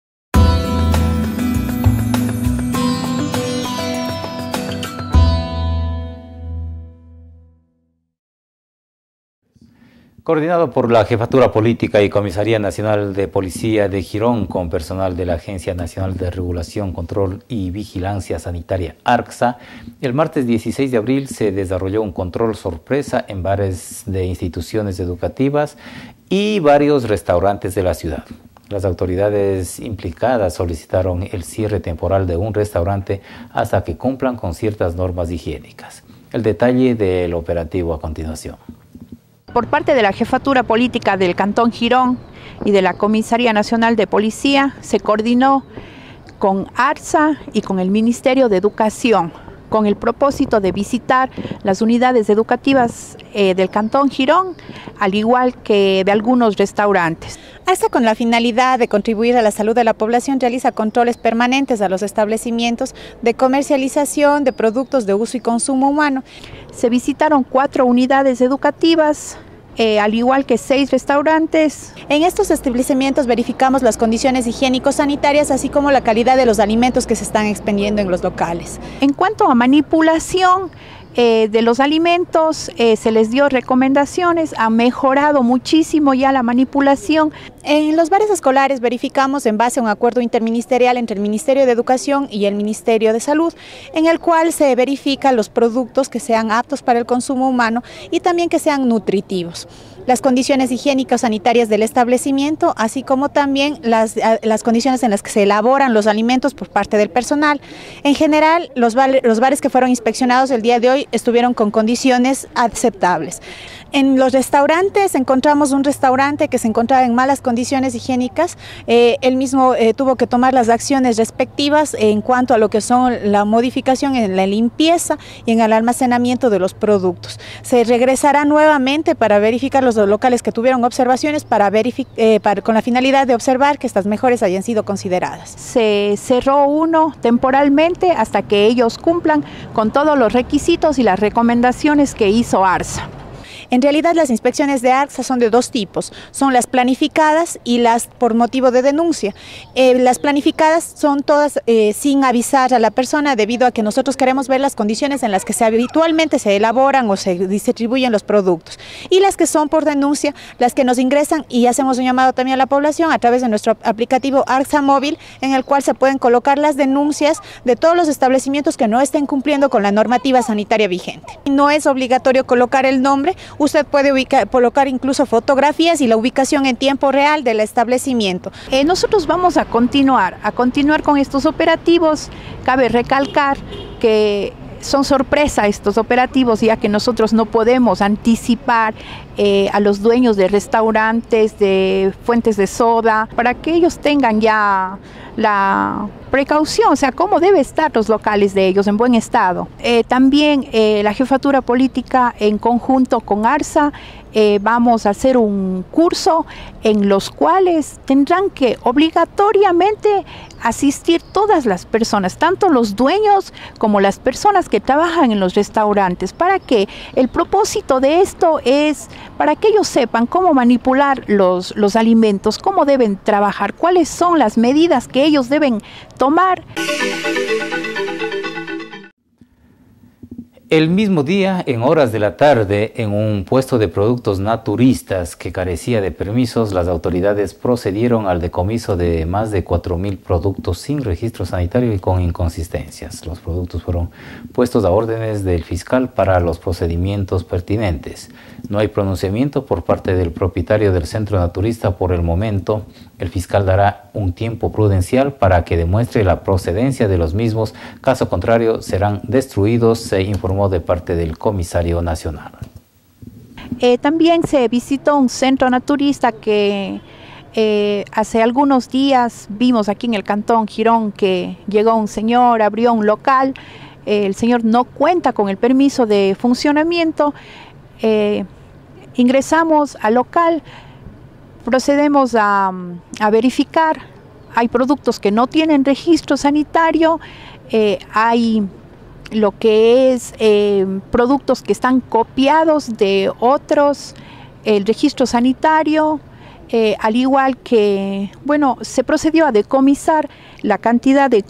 Coordinado por la Jefatura Política y Comisaría Nacional de Policía de Girón con personal de la Agencia Nacional de Regulación, Control y Vigilancia Sanitaria, ARCSA, el martes 16 de abril se desarrolló un control sorpresa en bares de instituciones educativas y varios restaurantes de la ciudad. Las autoridades implicadas solicitaron el cierre temporal de un restaurante hasta que cumplan con ciertas normas higiénicas. El detalle del operativo a continuación. Por parte de la Jefatura Política del Cantón Girón y de la Comisaría Nacional de Policía, se coordinó con ARCSA y con el Ministerio de Educación, con el propósito de visitar las unidades educativas del Cantón Girón, al igual que de algunos restaurantes. ARCSA, con la finalidad de contribuir a la salud de la población, realiza controles permanentes a los establecimientos de comercialización de productos de uso y consumo humano. Se visitaron 4 unidades educativas, al igual que 6 restaurantes. En estos establecimientos verificamos las condiciones higiénico-sanitarias, así como la calidad de los alimentos que se están expendiendo en los locales. En cuanto a manipulación de los alimentos, se les dio recomendaciones, ha mejorado muchísimo ya la manipulación. En los bares escolares verificamos en base a un acuerdo interministerial entre el Ministerio de Educación y el Ministerio de Salud, en el cual se verifican los productos que sean aptos para el consumo humano y también que sean nutritivos. Las condiciones higiénicas sanitarias del establecimiento, así como también las condiciones en las que se elaboran los alimentos por parte del personal. En general, los bares que fueron inspeccionados el día de hoy estuvieron con condiciones aceptables. En los restaurantes encontramos un restaurante que se encontraba en malas condiciones higiénicas. Él mismo tuvo que tomar las acciones respectivas en cuanto a lo que son la modificación en la limpieza y en el almacenamiento de los productos. Se regresará nuevamente para verificar los locales que tuvieron observaciones con la finalidad de observar que estas mejoras hayan sido consideradas. Se cerró uno temporalmente hasta que ellos cumplan con todos los requisitos y las recomendaciones que hizo ARCSA. En realidad las inspecciones de ARCSA son de 2 tipos, son las planificadas y las por motivo de denuncia. Las planificadas son todas sin avisar a la persona, debido a que nosotros queremos ver las condiciones en las que habitualmente se elaboran o se distribuyen los productos. Y las que son por denuncia, las que nos ingresan, y hacemos un llamado también a la población a través de nuestro aplicativo ARCSA Móvil, en el cual se pueden colocar las denuncias de todos los establecimientos que no estén cumpliendo con la normativa sanitaria vigente. No es obligatorio colocar el nombre. Usted puede colocar incluso fotografías y la ubicación en tiempo real del establecimiento. Nosotros vamos a continuar con estos operativos. Cabe recalcar que son sorpresa estos operativos, ya que nosotros no podemos anticipar a los dueños de restaurantes, de fuentes de soda, para que ellos tengan ya la precaución, o sea, cómo debe estar los locales de ellos en buen estado. También la Jefatura Política, en conjunto con ARCSA, vamos a hacer un curso en los cuales tendrán que obligatoriamente asistir todas las personas, tanto los dueños como las personas que trabajan en los restaurantes, para que el propósito de esto es para que ellos sepan cómo manipular los alimentos, cómo deben trabajar, cuáles son las medidas que ellos deben tomar. El mismo día, en horas de la tarde, en un puesto de productos naturistas que carecía de permisos, las autoridades procedieron al decomiso de más de 4.000 productos sin registro sanitario y con inconsistencias. Los productos fueron puestos a órdenes del fiscal para los procedimientos pertinentes. No hay pronunciamiento por parte del propietario del centro naturista por el momento. El fiscal dará un tiempo prudencial para que demuestre la procedencia de los mismos. Caso contrario, serán destruidos, se informó de parte del comisario nacional. También se visitó un centro naturista que hace algunos días vimos aquí en el Cantón Girón que llegó un señor, abrió un local. El señor no cuenta con el permiso de funcionamiento. Ingresamos al local, procedemos a verificar. Hay productos que no tienen registro sanitario, hay lo que es productos que están copiados de otros, el registro sanitario, al igual que, bueno, se procedió a decomisar la cantidad de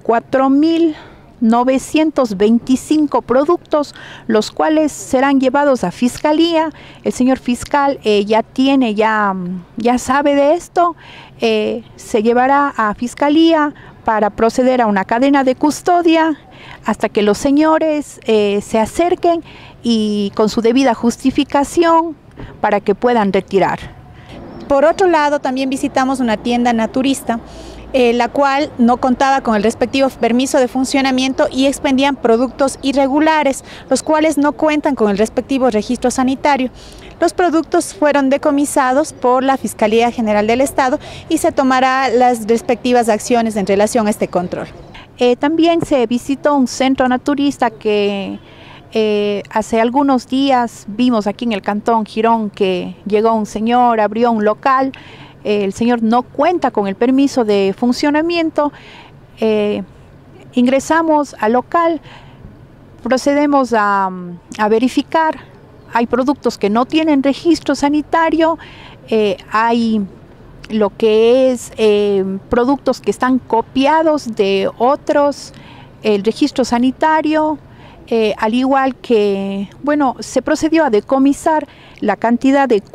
4.925 productos, los cuales serán llevados a fiscalía. El señor fiscal ya sabe de esto, se llevará a fiscalía para proceder a una cadena de custodia hasta que los señores se acerquen y con su debida justificación para que puedan retirar. Por otro lado, también visitamos una tienda naturista, la cual no contaba con el respectivo permiso de funcionamiento y expendían productos irregulares, los cuales no cuentan con el respectivo registro sanitario. Los productos fueron decomisados por la Fiscalía General del Estado y se tomará las respectivas acciones en relación a este control. También se visitó un centro naturista que hace algunos días vimos aquí en el Cantón Girón que llegó un señor, abrió un local. El señor no cuenta con el permiso de funcionamiento. Ingresamos al local, procedemos a verificar. Hay productos que no tienen registro sanitario, hay lo que es productos que están copiados de otros, el registro sanitario, al igual que, bueno, se procedió a decomisar la cantidad de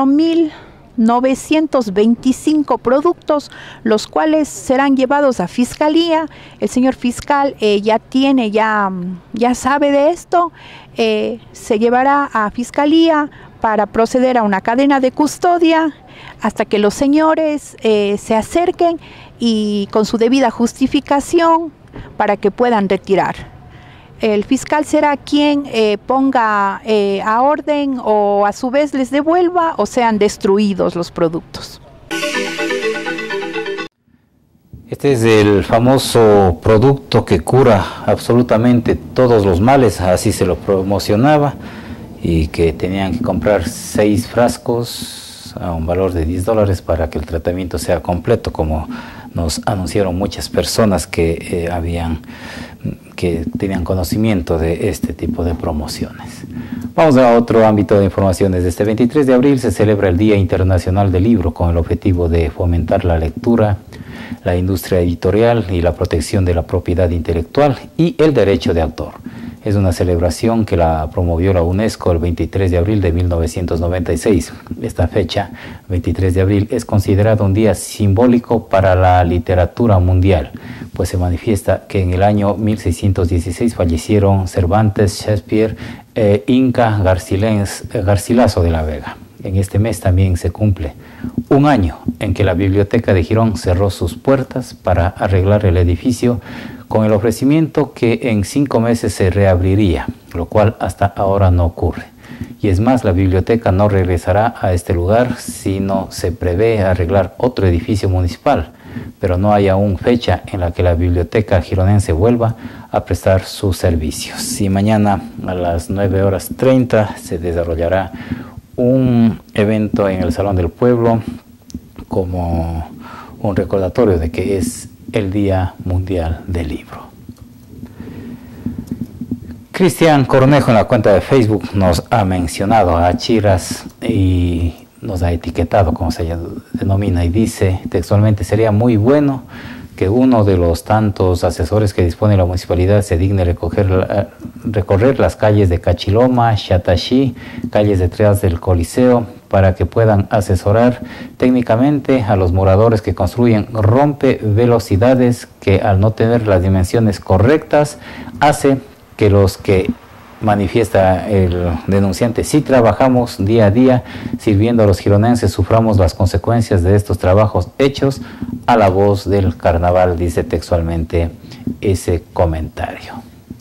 4.925 productos, los cuales serán llevados a fiscalía. El señor fiscal ya sabe de esto, se llevará a fiscalía para proceder a una cadena de custodia hasta que los señores se acerquen y con su debida justificación para que puedan retirar. El fiscal será quien ponga a orden o a su vez les devuelva o sean destruidos los productos. Este es el famoso producto que cura absolutamente todos los males, así se lo promocionaba, y que tenían que comprar 6 frascos a un valor de $10 para que el tratamiento sea completo, como nos anunciaron muchas personas que tenían conocimiento de este tipo de promociones. Vamos a otro ámbito de informaciones. Este 23 de abril se celebra el Día Internacional del Libro con el objetivo de fomentar la lectura, la industria editorial y la protección de la propiedad intelectual y el derecho de autor. Es una celebración que la promovió la UNESCO el 23 de abril de 1996. Esta fecha, 23 de abril, es considerada un día simbólico para la literatura mundial, pues se manifiesta que en el año 1616 fallecieron Cervantes, Shakespeare e Inca Garcilaso de la Vega. En este mes también se cumple un año en que la Biblioteca de Girón cerró sus puertas para arreglar el edificio con el ofrecimiento que en 5 meses se reabriría, lo cual hasta ahora no ocurre. Y es más, la biblioteca no regresará a este lugar, sino se prevé arreglar otro edificio municipal, pero no hay aún fecha en la que la biblioteca gironense vuelva a prestar sus servicios. Y mañana a las 9:30 se desarrollará un evento en el Salón del Pueblo como un recordatorio de que es el Día Mundial del Libro. Cristian Cornejo en la cuenta de Facebook nos ha mencionado a Achiras y nos ha etiquetado, como se denomina, y dice textualmente: sería muy bueno que uno de los tantos asesores que dispone la municipalidad se digne recorrer las calles de Cachiloma, Xataxí, calles detrás del Coliseo, para que puedan asesorar técnicamente a los moradores que construyen rompevelocidades que, al no tener las dimensiones correctas, hace que los que manifiesta el denunciante, si trabajamos día a día sirviendo a los gironenses, suframos las consecuencias de estos trabajos hechos a la voz del carnaval, dice textualmente ese comentario.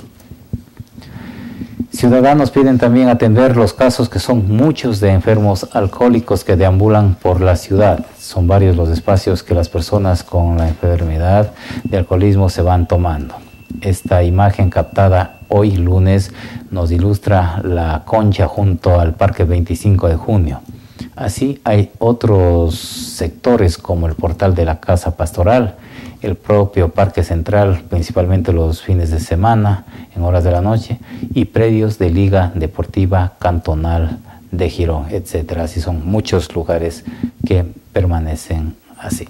Ciudadanos piden también atender los casos, que son muchos, de enfermos alcohólicos que deambulan por la ciudad. Son varios los espacios que las personas con la enfermedad de alcoholismo se van tomando. Esta imagen captada hoy lunes nos ilustra la Concha junto al Parque 25 de Junio. Así hay otros sectores como el portal de la Casa Pastoral, el propio Parque Central, principalmente los fines de semana, en horas de la noche, y predios de Liga Deportiva Cantonal de Girón, etc. Así son muchos lugares que permanecen así.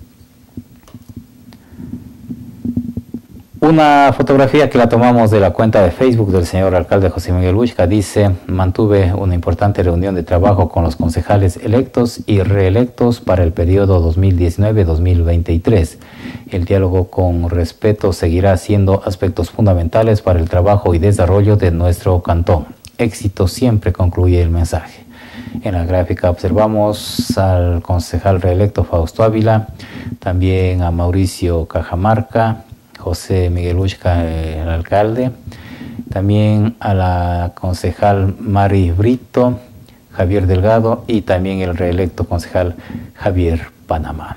Una fotografía que la tomamos de la cuenta de Facebook del señor alcalde José Miguel Huixca dice: mantuve una importante reunión de trabajo con los concejales electos y reelectos para el periodo 2019-2023. El diálogo con respeto seguirá siendo aspectos fundamentales para el trabajo y desarrollo de nuestro cantón. Éxito siempre, concluye el mensaje. En la gráfica observamos al concejal reelecto Fausto Ávila, también a Mauricio Cajamarca, José Miguel Huixca, el alcalde, también a la concejal Mari Brito, Javier Delgado y también el reelecto concejal Javier Panamá.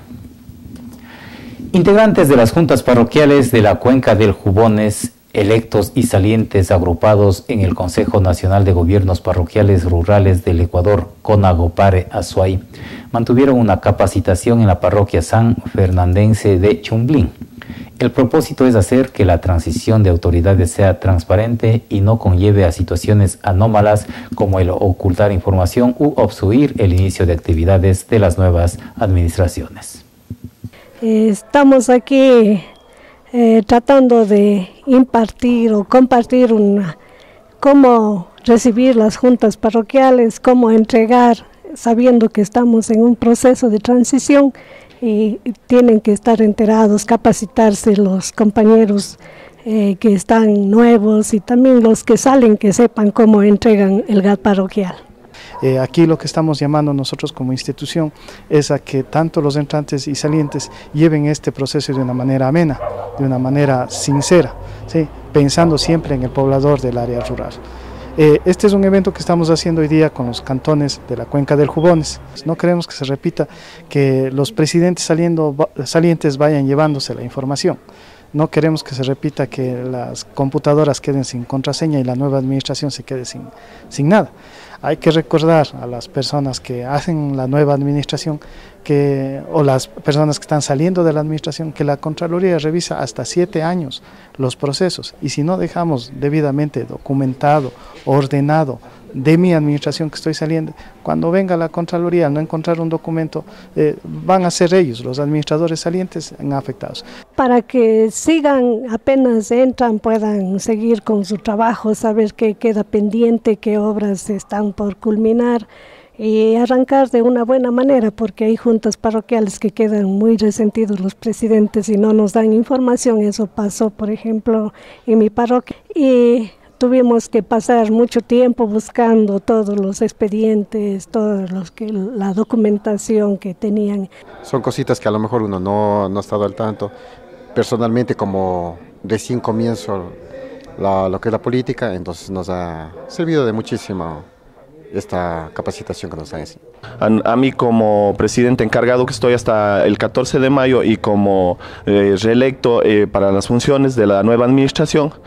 Integrantes de las juntas parroquiales de la Cuenca del Jubones, electos y salientes agrupados en el Consejo Nacional de Gobiernos Parroquiales Rurales del Ecuador, CONAGOPARE Azuay, mantuvieron una capacitación en la parroquia San Fernandense de Chumblín. El propósito es hacer que la transición de autoridades sea transparente y no conlleve a situaciones anómalas como el ocultar información u obstruir el inicio de actividades de las nuevas administraciones. Estamos aquí tratando de impartir o compartir cómo recibir las juntas parroquiales, cómo entregar, sabiendo que estamos en un proceso de transición y tienen que estar enterados, capacitarse los compañeros que están nuevos y también los que salen, que sepan cómo entregan el GAT parroquial. Aquí lo que estamos llamando nosotros como institución es a que tanto los entrantes y salientes lleven este proceso de una manera amena, de una manera sincera, ¿sí? Pensando siempre en el poblador del área rural. Este es un evento que estamos haciendo hoy día con los cantones de la Cuenca del Jubones. No queremos que se repita que los presidentes salientes vayan llevándose la información. No queremos que se repita que las computadoras queden sin contraseña y la nueva administración se quede sin nada. Hay que recordar a las personas que hacen la nueva administración o las personas que están saliendo de la administración que la Contraloría revisa hasta 7 años los procesos, y si no dejamos debidamente documentado, ordenado de mi administración que estoy saliendo, cuando venga la Contraloría al no encontrar un documento, van a ser ellos, los administradores salientes, afectados. Para que sigan, apenas entran, puedan seguir con su trabajo, saber qué queda pendiente, qué obras están por culminar y arrancar de una buena manera, porque hay juntas parroquiales que quedan muy resentidos los presidentes y no nos dan información. Eso pasó, por ejemplo, en mi parroquia, y tuvimos que pasar mucho tiempo buscando todos los expedientes, la documentación que tenían. Son cositas que a lo mejor uno no ha estado al tanto. Personalmente, como recién comienzo lo que es la política, entonces nos ha servido de muchísimo esta capacitación que nos dan. A mí, como presidente encargado, que estoy hasta el 14 de mayo y como reelecto para las funciones de la nueva administración,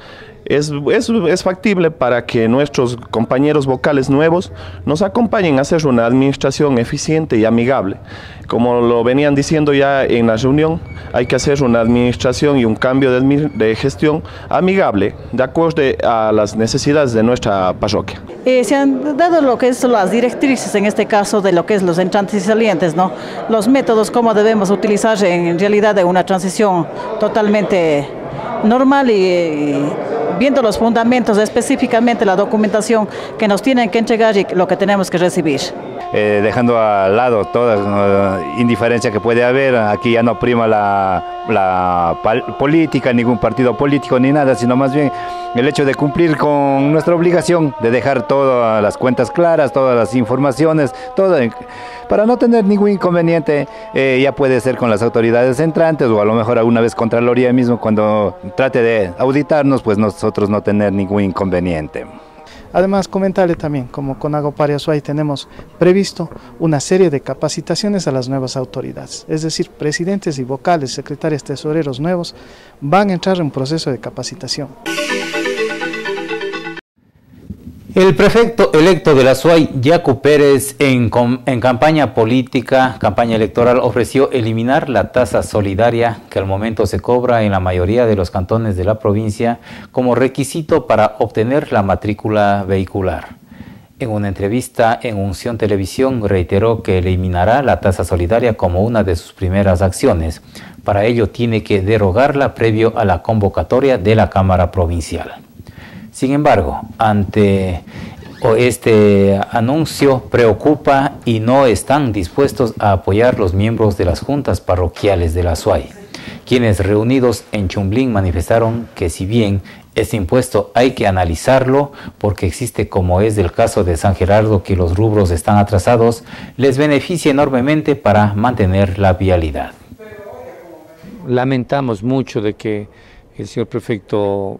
es factible para que nuestros compañeros vocales nuevos nos acompañen a hacer una administración eficiente y amigable. Como lo venían diciendo ya en la reunión, hay que hacer una administración y un cambio de gestión amigable, de acuerdo a las necesidades de nuestra parroquia. Se han dado lo que es las directrices, en este caso, de lo que es los entrantes y salientes, ¿no? Los métodos, cómo debemos utilizar en realidad de una transición totalmente normal y viendo los fundamentos, específicamente la documentación que nos tienen que entregar y lo que tenemos que recibir. Dejando al lado toda indiferencia que puede haber, aquí ya no prima la política, ningún partido político ni nada, sino más bien el hecho de cumplir con nuestra obligación de dejar todas las cuentas claras, todas las informaciones, todo para no tener ningún inconveniente. Ya puede ser con las autoridades entrantes o a lo mejor alguna vez Contraloría mismo cuando trate de auditarnos, pues nosotros no tener ningún inconveniente. Además, comentarle también, como con Agroparia Azuay tenemos previsto una serie de capacitaciones a las nuevas autoridades, es decir, presidentes y vocales, secretarios tesoreros nuevos van a entrar en un proceso de capacitación. El prefecto electo de la Azuay, Yacu Pérez, en campaña política, campaña electoral, ofreció eliminar la tasa solidaria que al momento se cobra en la mayoría de los cantones de la provincia como requisito para obtener la matrícula vehicular. En una entrevista en Unción Televisión reiteró que eliminará la tasa solidaria como una de sus primeras acciones. Para ello tiene que derogarla previo a la convocatoria de la Cámara Provincial. Sin embargo, ante este anuncio preocupa y no están dispuestos a apoyar los miembros de las juntas parroquiales de la Azuay, quienes reunidos en Chumblín manifestaron que si bien este impuesto hay que analizarlo porque existe, como es del caso de San Gerardo, que los rubros están atrasados, les beneficia enormemente para mantener la vialidad. Lamentamos mucho de que el señor prefecto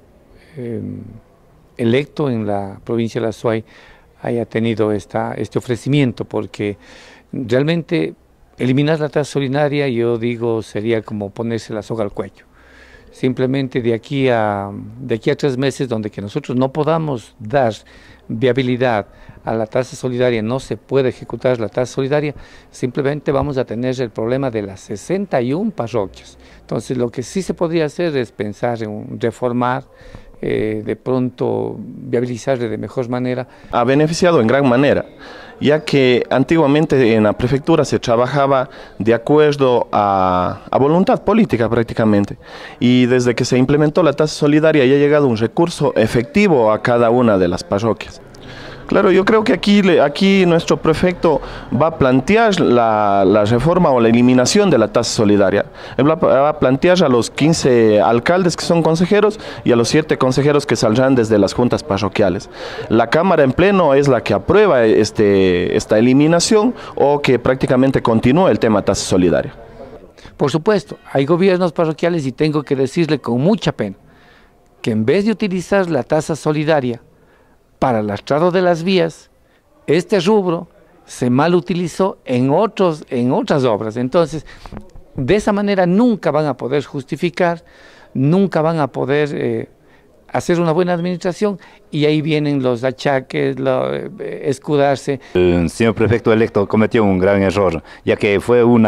electo en la provincia de la Azuay haya tenido este ofrecimiento, porque realmente eliminar la tasa solidaria, yo digo, sería como ponerse la soga al cuello. Simplemente de aquí a 3 meses, donde que nosotros no podamos dar viabilidad a la tasa solidaria, no se puede ejecutar la tasa solidaria, simplemente vamos a tener el problema de las 61 parroquias. Entonces lo que sí se podría hacer es pensar en reformar, de pronto viabilizarle de mejor manera. Ha beneficiado en gran manera, ya que antiguamente en la prefectura se trabajaba de acuerdo a voluntad política prácticamente, y desde que se implementó la tasa solidaria ya ha llegado un recurso efectivo a cada una de las parroquias. Claro, yo creo que aquí nuestro prefecto va a plantear la reforma o la eliminación de la tasa solidaria. Él va a plantear a los 15 alcaldes que son consejeros y a los 7 consejeros que saldrán desde las juntas parroquiales. La Cámara en pleno es la que aprueba esta eliminación o que prácticamente continúa el tema tasa solidaria. Por supuesto, hay gobiernos parroquiales y tengo que decirle con mucha pena que en vez de utilizar la tasa solidaria para el lastrado de las vías, este rubro se mal utilizó en otras obras. Entonces, de esa manera nunca van a poder justificar, nunca van a poder hacer una buena administración, y ahí vienen los achaques, escudarse. El señor prefecto electo cometió un gran error, ya que fue un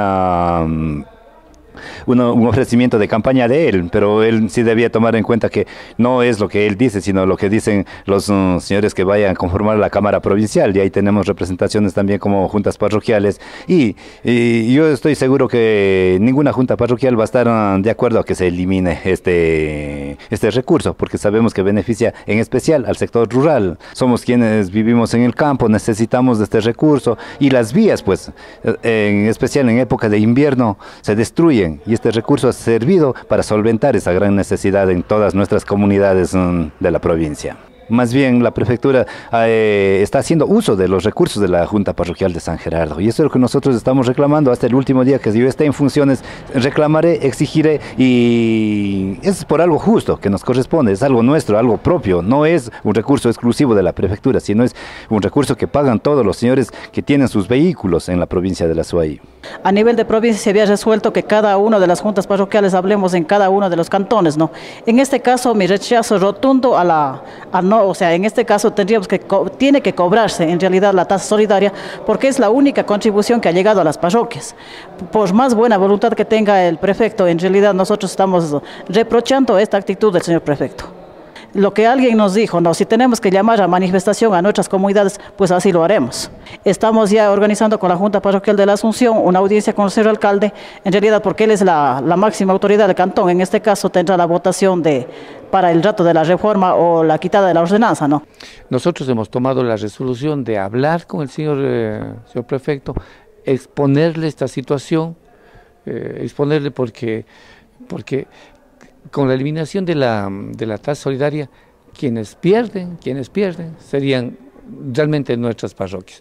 ofrecimiento de campaña de él, pero él sí debía tomar en cuenta que no es lo que él dice, sino lo que dicen los señores que vayan a conformar la Cámara Provincial, y ahí tenemos representaciones también como juntas parroquiales, y yo estoy seguro que ninguna junta parroquial va a estar de acuerdo a que se elimine este recurso, porque sabemos que beneficia en especial al sector rural. Somos quienes vivimos en el campo, necesitamos de este recurso, y las vías, pues, en especial en época de invierno, se destruyen, y este recurso ha servido para solventar esa gran necesidad en todas nuestras comunidades de la provincia. Más bien la prefectura está haciendo uso de los recursos de la Junta Parroquial de San Gerardo, y eso es lo que nosotros estamos reclamando hasta el último día que yo esté en funciones. Reclamaré, exigiré, y es por algo justo que nos corresponde, es algo nuestro, algo propio, no es un recurso exclusivo de la prefectura, sino es un recurso que pagan todos los señores que tienen sus vehículos en la provincia de la Suay. A nivel de provincia se había resuelto que cada una de las juntas parroquiales hablemos en cada uno de los cantones, ¿no? En este caso mi rechazo rotundo o sea, en este caso tiene que cobrarse en realidad la tasa solidaria, porque es la única contribución que ha llegado a las parroquias. Por más buena voluntad que tenga el prefecto, en realidad nosotros estamos reprochando esta actitud del señor prefecto. Lo que alguien nos dijo, no, si tenemos que llamar a manifestación a nuestras comunidades, pues así lo haremos. Estamos ya organizando con la Junta Parroquial de la Asunción una audiencia con el señor alcalde, en realidad porque él es la máxima autoridad del cantón. En este caso tendrá la votación para el rato de la reforma o la quitada de la ordenanza, ¿no? Nosotros hemos tomado la resolución de hablar con el señor prefecto, exponerle esta situación, exponerle porque con la eliminación de la tasa solidaria, quienes pierden serían realmente nuestras parroquias.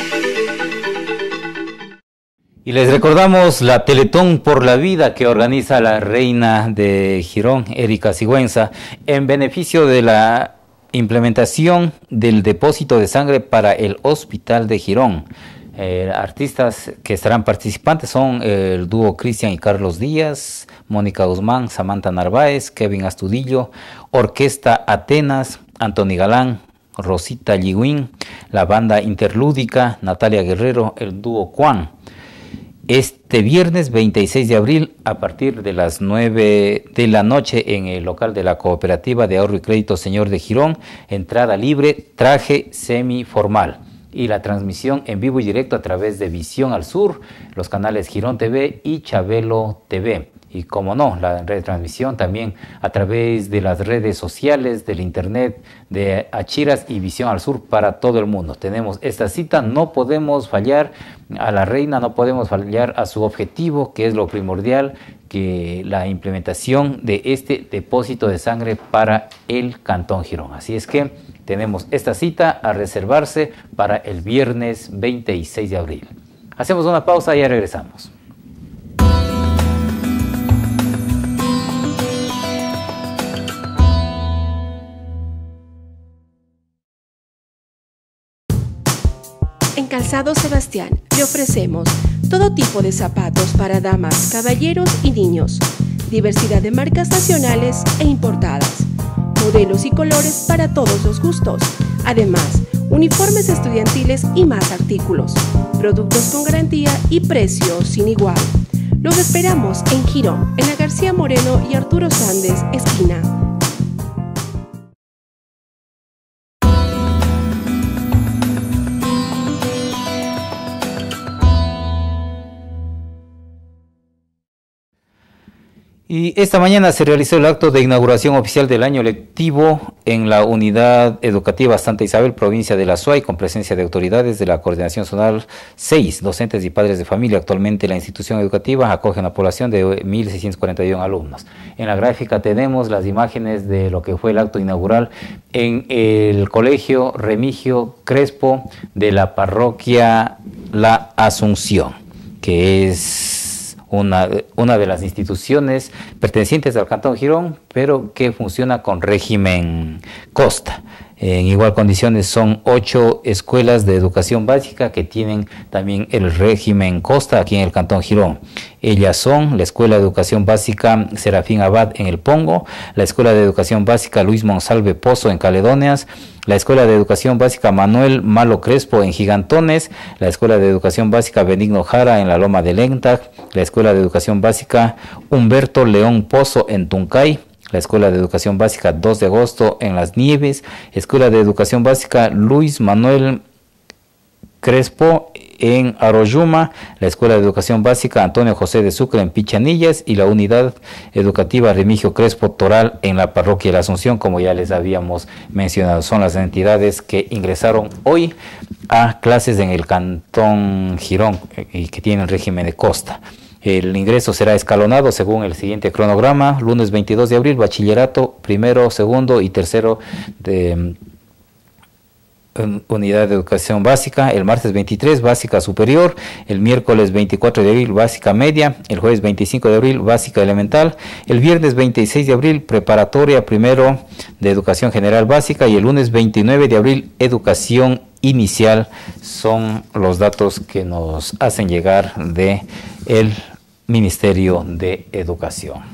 Y les recordamos la Teletón por la Vida que organiza la reina de Girón, Erika Sigüenza, en beneficio de la implementación del depósito de sangre para el Hospital de Girón. Artistas que estarán participantes son el dúo Cristian y Carlos Díaz, Mónica Guzmán, Samantha Narváez, Kevin Astudillo, Orquesta Atenas, Antoni Galán, Rosita Liguín, la banda Interlúdica, Natalia Guerrero, el dúo Juan. Este viernes 26 de abril a partir de las 9 de la noche en el local de la Cooperativa de Ahorro y Crédito Señor de Girón, entrada libre, traje semiformal. Y la transmisión en vivo y directo a través de Visión al Sur, los canales Girón TV y Chabelo TV. Y como no, la retransmisión también a través de las redes sociales, del internet, de Achiras y Visión al Sur para todo el mundo. Tenemos esta cita, no podemos fallar a la reina, no podemos fallar a su objetivo, que es lo primordial, que la implementación de este depósito de sangre para el Cantón Girón. Así es que tenemos esta cita a reservarse para el viernes 26 de abril. Hacemos una pausa y ya regresamos. En Calzado Sebastián le ofrecemos todo tipo de zapatos para damas, caballeros y niños, diversidad de marcas nacionales e importadas, modelos y colores para todos los gustos, además uniformes estudiantiles y más artículos, productos con garantía y precios sin igual. Los esperamos en Girón, en la García Moreno y Arturo Sández, esquina. Y esta mañana se realizó el acto de inauguración oficial del año lectivo en la Unidad Educativa Santa Isabel, provincia de la Suay, con presencia de autoridades de la Coordinación Zonal 6, docentes y padres de familia. Actualmente la institución educativa acoge una población de 1.641 alumnos. En la gráfica tenemos las imágenes de lo que fue el acto inaugural en el Colegio Remigio Crespo de la parroquia La Asunción, que es una de las instituciones pertenecientes al Cantón Girón, pero que funciona con régimen costa. En igual condiciones son 8 escuelas de educación básica que tienen también el régimen costa aquí en el Cantón Girón. Ellas son la Escuela de Educación Básica Serafín Abad en El Pongo, la Escuela de Educación Básica Luis Monsalve Pozo en Caledonias, la Escuela de Educación Básica Manuel Malo Crespo en Gigantones, la Escuela de Educación Básica Benigno Jara en la Loma de Lentag, la Escuela de Educación Básica Humberto León Pozo en Tuncay, la Escuela de Educación Básica 2 de Agosto en Las Nieves, Escuela de Educación Básica Luis Manuel Crespo en Aroyuma, la Escuela de Educación Básica Antonio José de Sucre en Pichanillas y la Unidad Educativa Remigio Crespo Toral en la Parroquia de la Asunción, como ya les habíamos mencionado. Son las entidades que ingresaron hoy a clases en el Cantón Girón y que tienen régimen de costa. El ingreso será escalonado según el siguiente cronograma: lunes 22 de abril, bachillerato, primero, segundo y tercero de unidad de educación básica, el martes 23 básica superior, el miércoles 24 de abril básica media, el jueves 25 de abril básica elemental, el viernes 26 de abril preparatoria primero de educación general básica y el lunes 29 de abril educación inicial. Son los datos que nos hacen llegar de el Ministerio de Educación.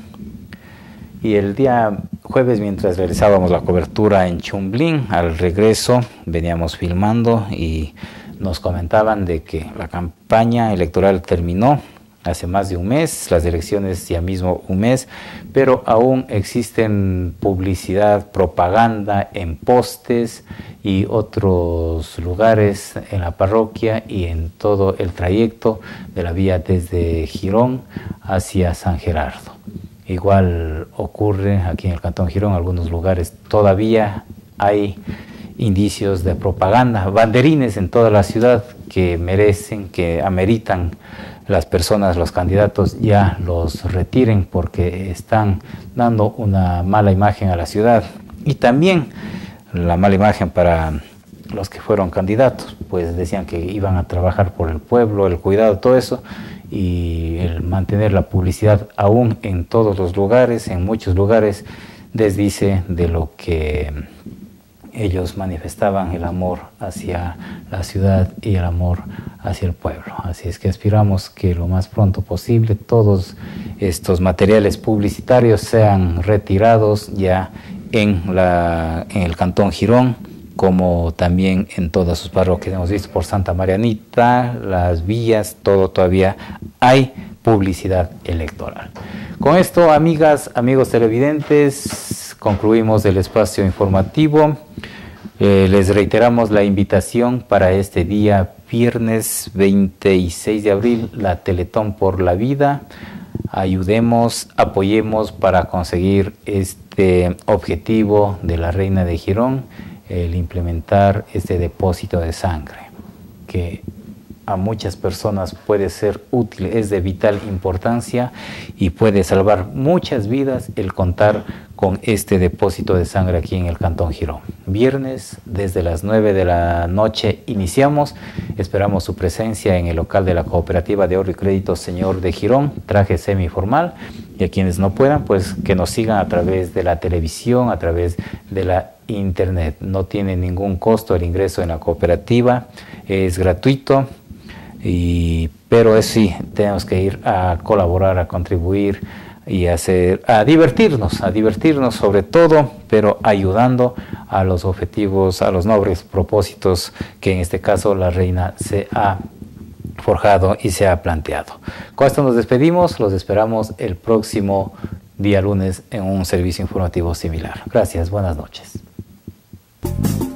Y el día jueves, mientras realizábamos la cobertura en Chumblín, al regreso veníamos filmando y nos comentaban de que la campaña electoral terminó hace más de un mes, las elecciones ya mismo un mes, pero aún existen publicidad, propaganda en postes y otros lugares en la parroquia y en todo el trayecto de la vía desde Girón hacia San Gerardo. Igual ocurre aquí en el Cantón Girón, en algunos lugares todavía hay indicios de propaganda, banderines en toda la ciudad que merecen, que ameritan las personas, los candidatos ya los retiren porque están dando una mala imagen a la ciudad y también la mala imagen para los que fueron candidatos, pues decían que iban a trabajar por el pueblo, el cuidado, todo eso, y el mantener la publicidad aún en todos los lugares, en muchos lugares, desdice de lo que ellos manifestaban, el amor hacia la ciudad y el amor hacia el pueblo. Así es que aspiramos que lo más pronto posible todos estos materiales publicitarios sean retirados ya en el Cantón Girón, como también en todas sus parroquias. Hemos visto por Santa Marianita, las villas, todo todavía hay publicidad electoral. Con esto, amigas, amigos televidentes, concluimos el espacio informativo. Les reiteramos la invitación para este día viernes 26 de abril, la Teletón por la Vida. Ayudemos, apoyemos para conseguir este objetivo de la Reina de Girón, el implementar este depósito de sangre, que a muchas personas puede ser útil, es de vital importancia y puede salvar muchas vidas el contar con este depósito de sangre aquí en el Cantón Girón. Viernes, desde las 9 de la noche iniciamos, esperamos su presencia en el local de la Cooperativa de Ahorro y Crédito Señor de Girón, traje semiformal, y a quienes no puedan, pues que nos sigan a través de la televisión, a través de la internet. No tiene ningún costo el ingreso en la cooperativa, es gratuito, pero eso sí, tenemos que ir a colaborar, a contribuir y a divertirnos sobre todo, pero ayudando a los objetivos, a los nobles propósitos que en este caso la Reina se ha forjado y se ha planteado. Con esto nos despedimos, los esperamos el próximo día lunes en un servicio informativo similar. Gracias, buenas noches.